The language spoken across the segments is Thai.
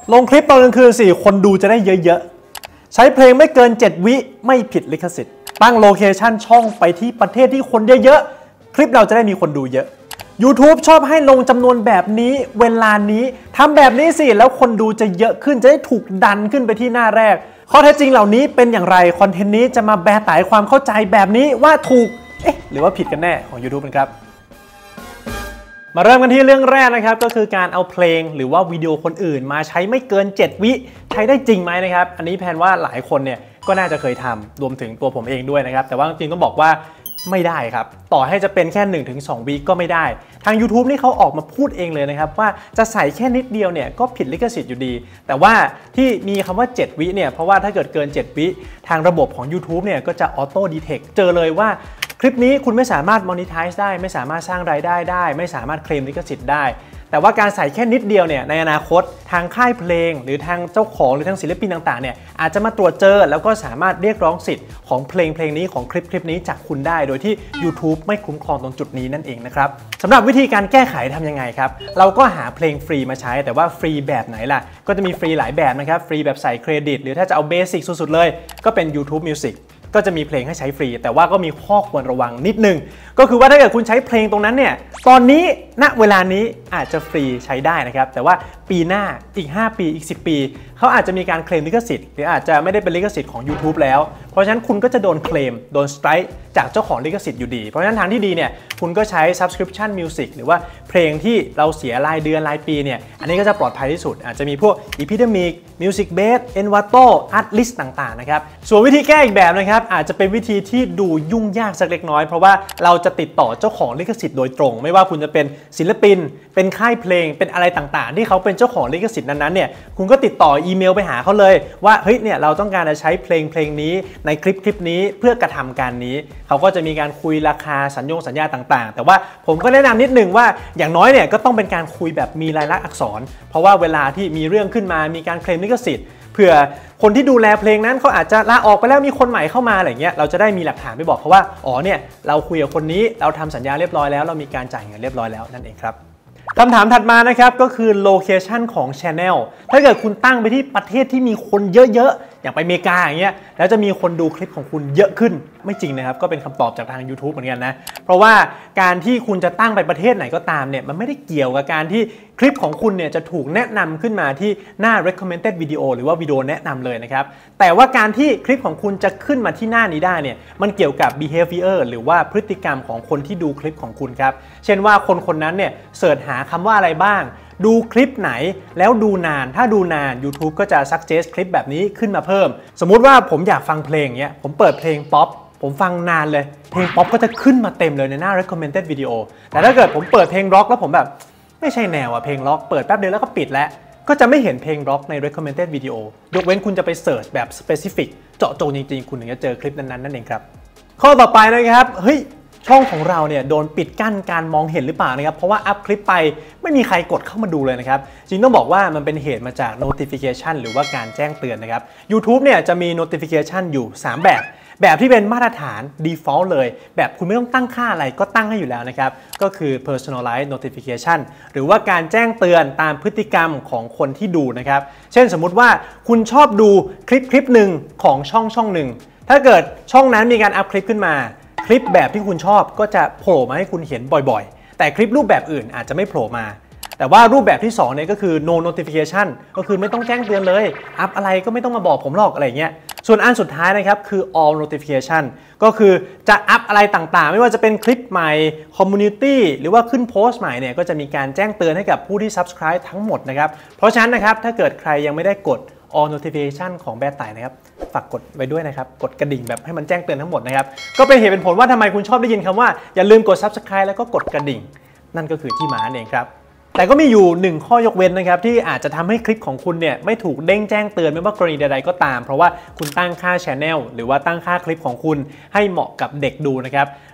ลงคลิปตอนกลางคืนสิคนดูจะได้เยอะๆใช้เพลงไม่เกิน7วิไม่ผิดลิขสิทธิ์ตั้งโลเคชันช่องไปที่ประเทศที่คนเยอะๆคลิปเราจะได้มีคนดูเยอะ YouTube ชอบให้ลงจำนวนแบบนี้เวลานี้ทำแบบนี้สิแล้วคนดูจะเยอะขึ้นจะได้ถูกดันขึ้นไปที่หน้าแรกข้อเท็จจริงเหล่านี้เป็นอย่างไรคอนเทนต์นี้จะมาแบร์ไตความเข้าใจแบบนี้ว่าถูกหรือว่าผิดกันแน่ของ YouTube นะครับมาเริ่มกันที่เรื่องแรกนะครับก็คือการเอาเพลงหรือว่าวิดีโอคนอื่นมาใช้ไม่เกิน7วิใช้ได้จริงไหมนะครับอันนี้แพนว่าหลายคนเนี่ยก็น่าจะเคยทำรวมถึงตัวผมเองด้วยนะครับแต่ว่าจริงต้องบอกว่าไม่ได้ครับต่อให้จะเป็นแค่ 1-2 วิก็ไม่ได้ทาง YouTube นี่เขาออกมาพูดเองเลยนะครับว่าจะใส่แค่นิดเดียวเนี่ยก็ผิดลิขสิทธิ์อยู่ดีแต่ว่าที่มีคำว่า7วิเนี่ยเพราะว่าถ้าเกิดเกิน7วิทางระบบของ YouTube เนี่ยก็จะออโต้ดีเทคเจอเลยว่าคลิปนี้คุณไม่สามารถ monetize ได้ไม่สามารถสร้างรายได้ได้ไม่สามารถเคลมลิขสิทธิ์ได้แต่ว่าการใส่แค่นิดเดียวเนี่ยในอนาคตทางค่ายเพลงหรือทางเจ้าของหรือทางศิลปินต่างๆเนี่ยอาจจะมาตรวจเจอแล้วก็สามารถเรียกร้องสิทธิ์ของเพลงนี้ของคลิปนี้จากคุณได้โดยที่ YouTube ไม่คุ้มครองตรงจุดนี้นั่นเองนะครับสำหรับวิธีการแก้ไขทำยังไงครับเราก็หาเพลงฟรีมาใช้แต่ว่าฟรีแบบไหนล่ะก็จะมีฟรีหลายแบบนะครับฟรีแบบใส่เครดิตหรือถ้าจะเอาเบสิกสุดๆเลยก็เป็น YouTube Musicก็จะมีเพลงให้ใช้ฟรีแต่ว่าก็มีข้อควรระวังนิดนึงก็คือว่าถ้าเกิดคุณใช้เพลงตรงนั้นเนี่ยตอนนี้ณเวลานี้อาจจะฟรีใช้ได้นะครับแต่ว่าปีหน้าอีก5ปีอีก10ปีเขาอาจจะมีการเคลมลิขสิทธิ์หรืออาจจะไม่ได้เป็นลิขสิทธิ์ของ YouTube แล้วเพราะฉะนั้นคุณก็จะโดนเคลมโดนสไตร์จากเจ้าของลิขสิทธิ์อยู่ดีเพราะฉะนั้นทางที่ดีเนี่ยคุณก็ใช้ subscription music หรือว่าเพลงที่เราเสียรายเดือนรายปีเนี่ยอันนี้ก็จะปลอดภัยที่สุดอาจจะมีพวก Epidemic Music Base Envato Artlist ต่างๆนะครับส่วนวิธีแก้อีกแบบนะครับอาจจะเป็นวิธีที่ดูยุ่งยากสักเล็กน้อยเพราะว่าเราจะติดต่อเจ้าของลิขสิทธิ์โดยตรงไม่ว่าคุณจะเป็นศิลปินเป็นค่ายเพลงเป็นอะไรต่างๆที่เขาเป็นเจ้าของลิขสิทธิ์นั้นๆเนี่ยคุณก็ติดต่ออีเมลไปหาเขาเลยว่าเฮ้ยเนี่ยเราต้องการจะใช้เพลงนี้ในคลิปนี้เพื่อกระทำการนี้เขาก็จะมีการคุยราคาสัญญาต่างๆแต่ว่าผมก็แนะนำนิดนึงว่าอย่างน้อยเนี่ยก็ต้องเป็นการคุยแบบมีลายลักษณ์อักษรเพราะว่าเวลาที่มีเรื่องขึ้นมามีการเคลมลิขสิทธิ์เผื่อคนที่ดูแลเพลงนั้นเขาอาจจะลาออกไปแล้วมีคนใหม่เข้ามาอะไรเงี้ยเราจะได้มีหลักฐานไปบอกเขาว่าอ๋อเนี่ยเราคุยกับคนนี้เราทำสัญญาเรียบร้อยแล้วเรามีการจ่ายเงินเรียบร้อยแล้วนั่นเองครับคำถามถัดมานะครับก็คือโลเคชันของ Channel ถ้าเกิดคุณตั้งไปที่ประเทศที่มีคนเยอะๆอย่างไปอเมริกาอย่างเงี้ยแล้วจะมีคนดูคลิปของคุณเยอะขึ้นไม่จริงนะครับก็เป็นคำตอบจากทาง YouTube เหมือนกันนะเพราะว่าการที่คุณจะตั้งไปประเทศไหนก็ตามเนี่ยมันไม่ได้เกี่ยวกับการที่คลิปของคุณเนี่ยจะถูกแนะนำขึ้นมาที่หน้า recommended video หรือว่าวิดีโอแนะนำเลยนะครับแต่ว่าการที่คลิปของคุณจะขึ้นมาที่หน้านี้ได้เนี่ยมันเกี่ยวกับ behavior หรือว่าพฤติกรรมของคนที่ดูคลิปของคุณครับเช่นว่าคนนั้นเนี่ยเสิร์ชหาคำว่าอะไรบ้างดูคลิปไหนแล้วดูนานถ้าดูนาน YouTube ก็จะ suggest คลิปแบบนี้ขึ้นมาเพิ่มสมมุติว่าผมอยากฟังเพลงเงี้ยผมเปิดเพลงป๊อปผมฟังนานเลยเพลงป๊อปก็จะขึ้นมาเต็มเลยในหน้า recommended video แต่ถ้าเกิดผมเปิดเพลงร็อกแล้วผมแบบไม่ใช่แนวอะเพลงร็อกเปิดแป๊บเดียวแล้วก็ปิดแล้วก็จะไม่เห็นเพลงร็อกใน recommended video ยกเว้นคุณจะไปเสิร์ชแบบ specific เจาะจงจริงๆคุณถึงจะเจอคลิปนั้นๆนั่นเองครับข้อต่อไปนะครับเฮ้ยช่องของเราเนี่ยโดนปิดกั้นการมองเห็นหรือเปล่านะครับเพราะว่าอัพคลิปไปไม่มีใครกดเข้ามาดูเลยนะครับจริงต้องบอกว่ามันเป็นเหตุมาจาก notification หรือว่าการแจ้งเตือนนะครับ YouTube เนี่ยจะมี notification อยู่3แบบที่เป็นมาตรฐาน default เลยแบบคุณไม่ต้องตั้งค่าอะไรก็ตั้งให้อยู่แล้วนะครับก็คือ personalized notification หรือว่าการแจ้งเตือนตามพฤติกรรมของคนที่ดูนะครับเช่นสมมุติว่าคุณชอบดูคลิปหนึ่งของช่องหนึ่งถ้าเกิดช่องนั้นมีการอัพคลิปขึ้นมาคลิปแบบที่คุณชอบก็จะโผล่มาให้คุณเห็นบ่อยๆแต่คลิปรูปแบบอื่นอาจจะไม่โผล่มาแต่ว่ารูปแบบที่2เนี่ยก็คือ no notification ก็คือไม่ต้องแจ้งเตือนเลยอัพอะไรก็ไม่ต้องมาบอกผมหรอกอะไรเงี้ยส่วนอันสุดท้ายนะครับคือ all notification ก็คือจะอัพอะไรต่างๆไม่ว่าจะเป็นคลิปใหม่ community หรือว่าขึ้นโพสต์ใหม่เนี่ยก็จะมีการแจ้งเตือนให้กับผู้ที่ subscribe ทั้งหมดนะครับเพราะฉะนั้นนะครับถ้าเกิดใครยังไม่ได้กด all notification ของแบร์ไต่นะครับฝากกดไว้ด้วยนะครับกดกระดิ่งแบบให้มันแจ้งเตือนทั้งหมดนะครับก็เป็นเหตุเป็นผลว่าทำไมคุณชอบได้ยินคำว่าอย่าลืมกด subscribe แล้วก็กดกระดิ่งนั่นก็คือที่มาเองครับแต่ก็มีอยู่1ข้อยกเว้นนะครับที่อาจจะทำให้คลิปของคุณเนี่ยไม่ถูกเด้งแจ้งเตือนไม่ว่ากรณีใดๆก็ตามเพราะว่าคุณตั้งค่า Channel หรือว่าตั้งค่าคลิปของคุณให้เหมาะกับเด็กดูนะครับ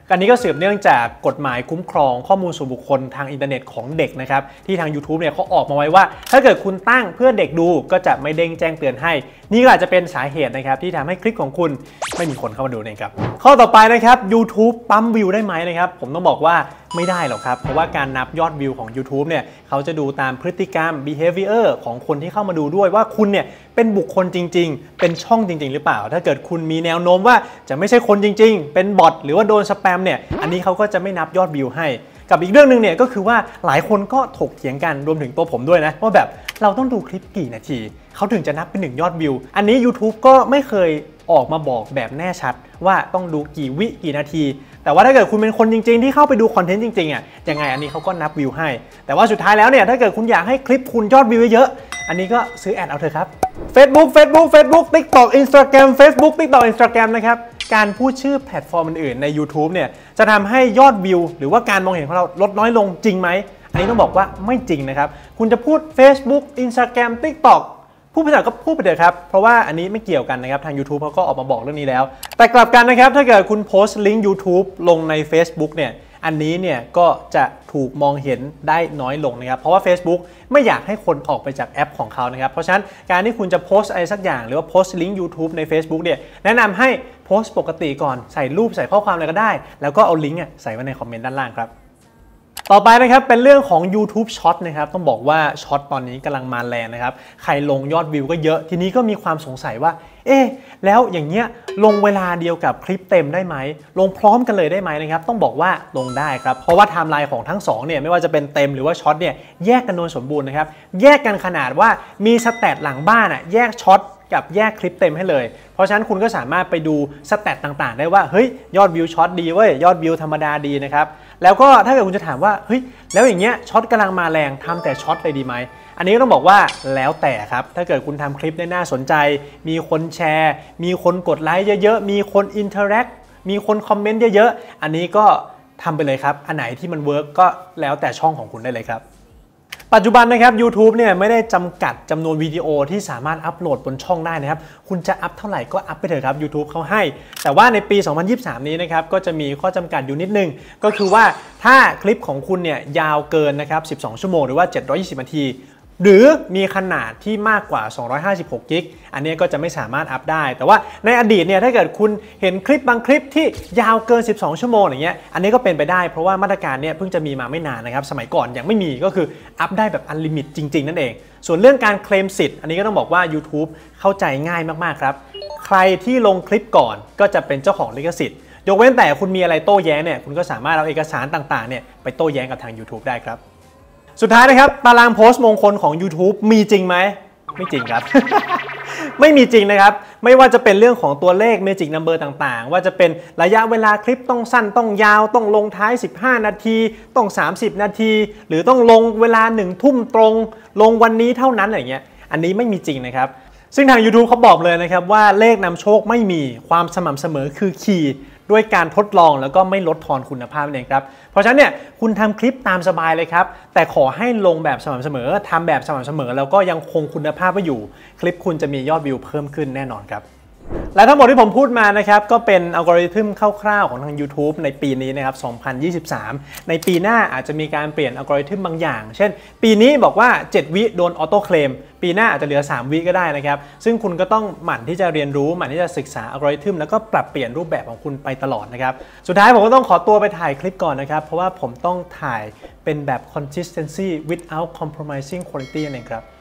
อันนี้ก็สืบเนื่องจากกฎหมายคุ้มครองข้อมูลส่วนบุคคลทางอินเทอร์เน็ตของเด็กนะครับที่ทาง YouTube เนี่ยเขาออกมาไว้ว่าถ้าเกิดคุณตั้งเพื่อเด็กดูก็จะไม่เด้งแจ้งเตือนให้นี่ก็อาจจะเป็นสาเหตุนะครับที่ทำให้คลิปของคุณไม่มีคนเข้ามาดูนะครับข้อต่อไปนะครับ YouTube ปั๊มวิวได้ไหมนะครับผมต้องบอกว่าไม่ได้หรอกครับเพราะว่าการนับยอดวิวของ YouTube เนี่ยเขาจะดูตามพฤติกรรม behavior ของคนที่เข้ามาดูด้วยว่าคุณเนี่ยเป็นบุคคลจริงๆเป็นช่องจริงๆหรือเปล่าถ้าเกิดคุณมีแนวโน้มว่าจะไม่ใช่คนจริงๆเป็นบอทหรือว่าโดนสแปมเนี่ยอันนี้เขาก็จะไม่นับยอดวิวให้กับอีกเรื่องนึงเนี่ยก็คือว่าหลายคนก็ถกเถียงกันรวมถึงตัวผมด้วยนะว่าแบบเราต้องดูคลิปกี่นาทีเขาถึงจะนับเป็น1ยอดวิวอันนี้ YouTube ก็ไม่เคยออกมาบอกแบบแน่ชัดว่าต้องดูกี่วิกี่นาทีแต่ว่าถ้าเกิดคุณเป็นคนจริงๆที่เข้าไปดูคอนเทนต์จริงๆอ่ะยังไงอันนี้เขาก็นับวิวให้แต่ว่าสุดท้ายแล้วเนี่ยถ้าเกิดคุณอยากให้คลิปคุณยอดวิวเยอะอันนี้ก็ซื้อแอดเอาเถอะครับ Facebook TikTok Instagram Facebook TikTok Instagram นะครับการพูดชื่อแพลตฟอร์มอื่นๆใน YouTube เนี่ยจะทำให้ยอดวิวหรือว่าการมองเห็นของเราลดน้อยลงจริงไหมอันนี้ต้องบอกว่าไม่จริงนะครับคุณจะพูด Facebook Instagram TikTokพูดภาษาก็พูดไปเถอะครับเพราะว่าอันนี้ไม่เกี่ยวกันนะครับทาง YouTube เขาก็ออกมาบอกเรื่องนี้แล้วแต่กลับกันนะครับถ้าเกิดคุณโพสต์ลิงก์ YouTube ลงใน Facebook เนี่ยอันนี้เนี่ยก็จะถูกมองเห็นได้น้อยลงนะครับเพราะว่า Facebook ไม่อยากให้คนออกไปจากแอปของเขานะครับเพราะฉะนั้นการที่คุณจะโพสต์อะไรสักอย่างหรือว่าโพสต์ลิงก์ YouTube ใน Facebook เนี่ยแนะนำให้โพสต์ปกติก่อนใส่รูปใส่ข้อความอะไรก็ได้แล้วก็เอาลิงก์ใส่ไว้ในคอมเมนต์ด้านล่างครับต่อไปนะครับเป็นเรื่องของ YouTube Short นะครับต้องบอกว่า Short ตอนนี้กำลังมาแรงนะครับใครลงยอดวิวก็เยอะทีนี้ก็มีความสงสัยว่าแล้วอย่างเงี้ยลงเวลาเดียวกับคลิปเต็มได้ไหมลงพร้อมกันเลยได้ไหมนะครับต้องบอกว่าลงได้ครับเพราะว่าไทม์ไลน์ของทั้ง2เนี่ยไม่ว่าจะเป็นเต็มหรือว่าช็อตเนี่ยแยกกันโดยสมบูรณ์นะครับแยกกันขนาดว่ามีสแตทหลังบ้านแยกช็อตกับแยกคลิปเต็มให้เลยเพราะฉะนั้นคุณก็สามารถไปดูสแตทต่างๆได้ว่าเฮ้ยยอดวิวช็อตดีเว้ยยอดวิวธรรมดาดีนะครับแล้วก็ถ้าเกิดคุณจะถามว่าเฮ้ยแล้วอย่างเงี้ยช็อตกำลังมาแรงทำแต่ช็อตเลยดีไหมอันนี้ก็ต้องบอกว่าแล้วแต่ครับถ้าเกิดคุณทำคลิปได้น่าสนใจมีคนแชร์มีคนกดไลค์เยอะๆมีคนอินเทอร์แอคมีคนคอมเมนต์เยอะๆอันนี้ก็ทำไปเลยครับอันไหนที่มันเวิร์กก็แล้วแต่ช่องของคุณได้เลยครับปัจจุบันนะครับ YouTube เนี่ยไม่ได้จำกัดจำนวนวิดีโอที่สามารถอัปโหลดบนช่องได้นะครับคุณจะอัพเท่าไหร่ก็อัพไปเถอะครับ YouTube เขาให้แต่ว่าในปี 2023 นี้นะครับก็จะมีข้อจำกัดอยู่นิดนึงก็คือว่าถ้าคลิปของคุณเนี่ยยาวเกินนะครับ12 ชั่วโมงหรือว่า720 นาทีหรือมีขนาดที่มากกว่า256กิกอันนี้ก็จะไม่สามารถอัพได้แต่ว่าในอดีตเนี่ยถ้าเกิดคุณเห็นคลิปบางคลิปที่ยาวเกิน12 ชั่วโมงอย่างเงี้ยอันนี้ก็เป็นไปได้เพราะว่ามาตรการเนี่ยเพิ่งจะมีมาไม่นานนะครับสมัยก่อนยังไม่มีก็คืออัพได้แบบอันลิมิตจริงๆนั่นเองส่วนเรื่องการเคลมสิทธิ์อันนี้ก็ต้องบอกว่า YouTube เข้าใจง่ายมากๆครับใครที่ลงคลิปก่อนก็จะเป็นเจ้าของลิขสิทธิ์ยกเว้นแต่คุณมีอะไรโต้แย้งเนี่ยคุณก็สามารถเอาเอกสารต่างๆเนี่ยไปโต้แย้งกับทาง YouTube ได้ครับสุดท้ายนะครับตารางโพสต์มงคลของ YouTube มีจริงไหมไม่จริงครับ ไม่มีจริงนะครับไม่ว่าจะเป็นเรื่องของตัวเลข Magic Number ต่างๆว่าจะเป็นระยะเวลาคลิปต้องสั้นต้องยาวต้องลงท้าย15 นาทีต้อง30 นาทีหรือต้องลงเวลา1 ทุ่มตรงลงวันนี้เท่านั้นอะไรเงี้ยอันนี้ไม่มีจริงนะครับซึ่งทาง YouTube เขาบอกเลยนะครับว่าเลขนำโชคไม่มีความสม่ำเสมอคือคีย์ด้วยการทดลองแล้วก็ไม่ลดทอนคุณภาพนั่นเองครับเพราะฉะนั้นเนี่ยคุณทำคลิปตามสบายเลยครับแต่ขอให้ลงแบบสม่ำเสมอทำแบบสม่ำเสมอแล้วก็ยังคงคุณภาพไว้อยู่คลิปคุณจะมียอดวิวเพิ่มขึ้นแน่นอนครับและทั้งหมดที่ผมพูดมานะครับก็เป็นอัลกอริทึมคร่าวๆของทาง YouTube ในปีนี้นะครับ2023ในปีหน้าอาจจะมีการเปลี่ยนอัลกอริทึมบางอย่างเช่นปีนี้บอกว่า7 วิโดนออโต้เคลมปีหน้าอาจจะเหลือ3 วิก็ได้นะครับซึ่งคุณก็ต้องหมั่นที่จะเรียนรู้หมั่นที่จะศึกษาอัลกอริทึมแล้วก็ปรับเปลี่ยนรูปแบบของคุณไปตลอดนะครับสุดท้ายผมก็ต้องขอตัวไปถ่ายคลิปก่อนนะครับเพราะว่าผมต้องถ่ายเป็นแบบ consistency without compromising quality นั่นเองครับ